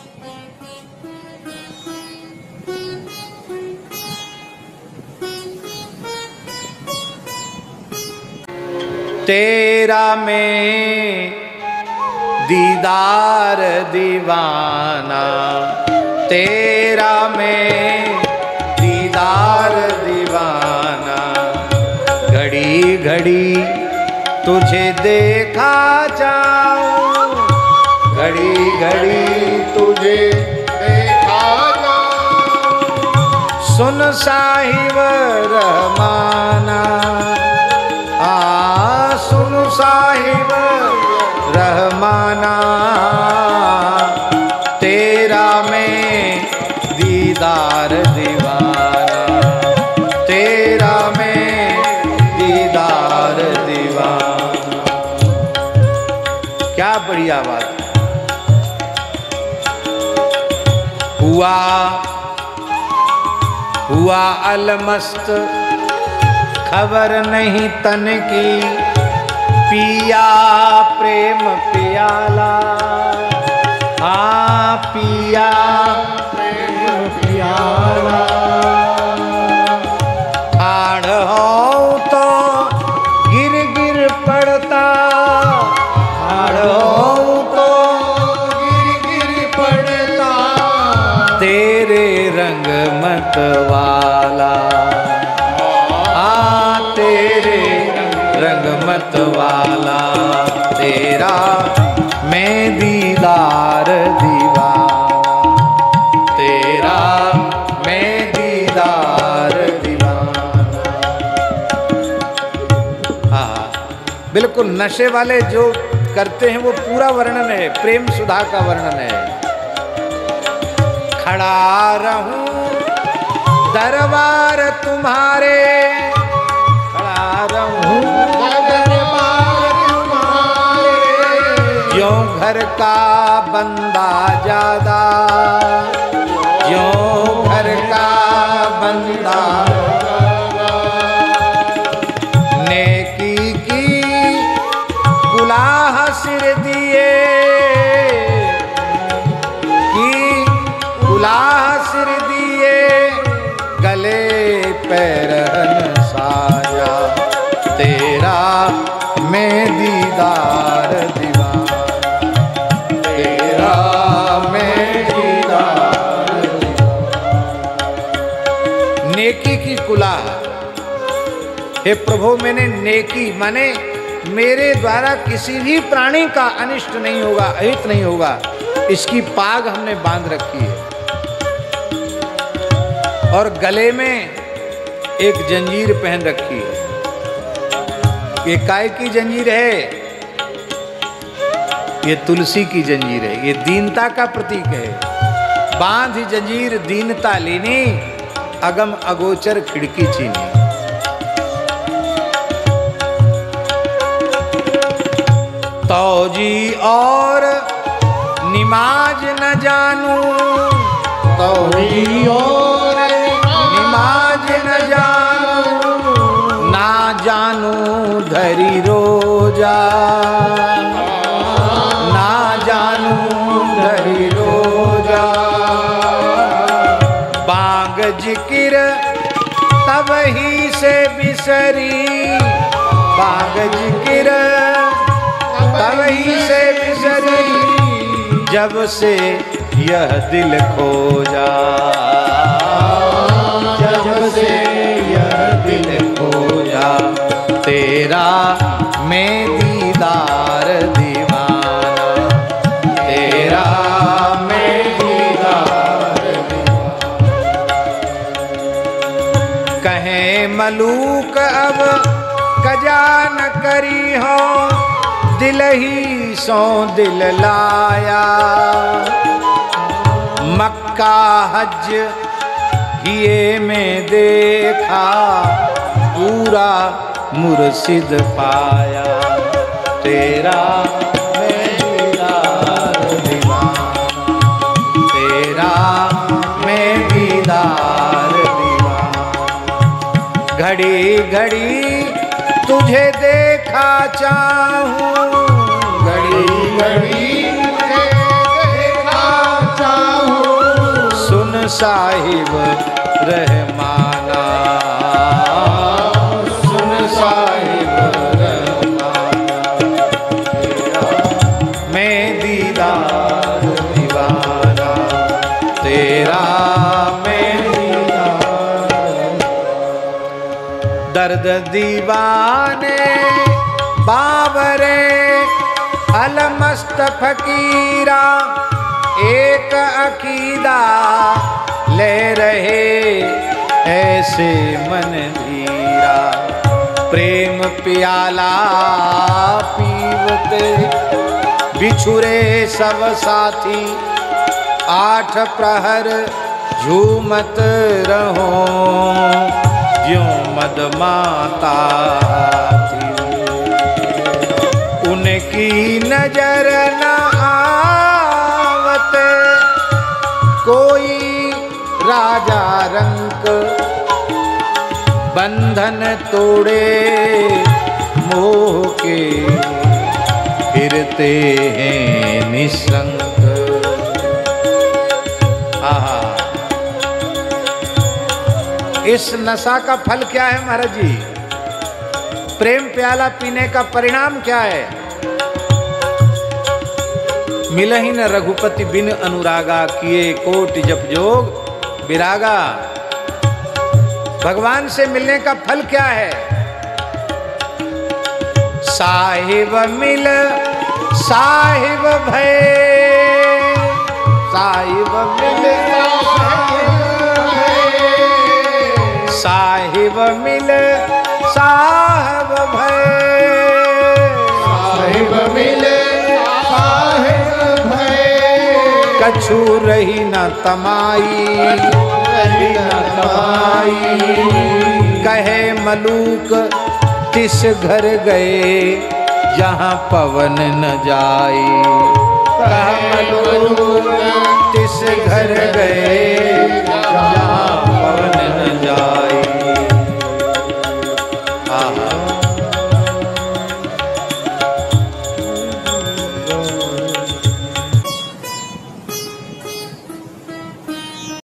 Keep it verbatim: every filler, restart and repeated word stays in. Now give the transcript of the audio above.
तेरा में दीदार दीवाना, तेरा में दीदार दीवाना, घड़ी घड़ी तुझे देखा जाऊं, घड़ी घड़ी तुझे देखा जाऊं, सुन साहिब रहमाना, आ सुन साहिब रहमाना, तेरा में दीदार दीवाना, तेरा में दीदार दीवाना। क्या बढ़िया बात हुआ, हुआ अलमस्त खबर नहीं तन की, पिया प्रेम पियाला, हाँ पिया प्रेम पियाला, ठाड़ हो तो गिर गिर पड़ता, ठाड़ हो तो गिर गिर पड़ता, तेरे रंग मत वाला, तेरे रंग मत वाला, तेरा मैं दीदार दीवाना, तेरा मैं दीदार दीवाना। हाँ बिल्कुल नशे वाले जो करते हैं वो पूरा वर्णन है, प्रेम सुधा का वर्णन है। खड़ा रहूं दरबार तुम्हारे, ज्यों घर का बंदा ज्यादा, ज्यों घर का बंदा, नेकी की कुलाह सिर दिए, की कुलाह सिर दिए, गले पैरहन साया, तेरा मैं दीदार दीवाना, तेरा मैं दीदार दीवाना। नेकी की कुलाह, हे प्रभु मैंने नेकी माने मेरे द्वारा किसी भी प्राणी का अनिष्ट नहीं होगा, अहित नहीं होगा, इसकी पाग हमने बांध रखी है। और गले में एक जंजीर पहन रखी है। ये काय की जंजीर है? ये तुलसी की जंजीर है, ये दीनता का प्रतीक है। बांध जंजीर दीनता लीनी, अगम अगोचर खिड़की चीनी। तौजी और निमाज न जानू, तौजी और निमाज न जानू, ना जानू धरी रोजा, ना जानू धरी रोजा। बाग जिक्र तब ही से बिसरी, बाग जिक्र तब ही से बिसरी, जब से यह दिल खोजा, जब से यह दिल खोजा। तेरा मैं दीदार दीवाना, तेरा मैं दीदार दीवाना। कहें मलूक अब कजा न करी हो, दिल ही सो दिल लाया। मक्का हज किए में देखा, पूरा मुर्शिद पाया। तेरा मैं दीदार दीवाना, तेरा मैं दीदार दीवाना। घड़ी घड़ी तुझे देखा चाहूं, घड़ी घड़ी तुझे देखा चाहूं सुन साहिब रहमाना, सुन साहिब रहमाना, मैं दीदार दीवाना तेरा, मैं दीदार। दर्द दीवाने बाबरे अलमस्त फकीरा, एक अकीदा ले रहे ऐसे मन धीरा। प्रेम प्याला पीवते बिछुरे सब साथी, आठ प्रहर झूमत रहो ज्यों मदमाता थी। उनकी नजर न आवत कोई राजा रंक, बंधन तोड़े मोह के फिरते हैं निसंग। आहा, इस नशा का फल क्या है महाराज जी? प्रेम प्याला पीने का परिणाम क्या है? मिलहि न रघुपति बिन अनुरागा, किए कोट जप जोग विरागा। भगवान से मिलने का फल क्या है? साहिब मिल साहिब भय, साहिब मिल साहिब मिल साहिब भय, साहिब मिले साहिब भय। कछु रही न तमाई, रही न तमाई। कहे मलूक तिस घर गए जहाँ पवन न जाए, कहे मलूक तिस घर गए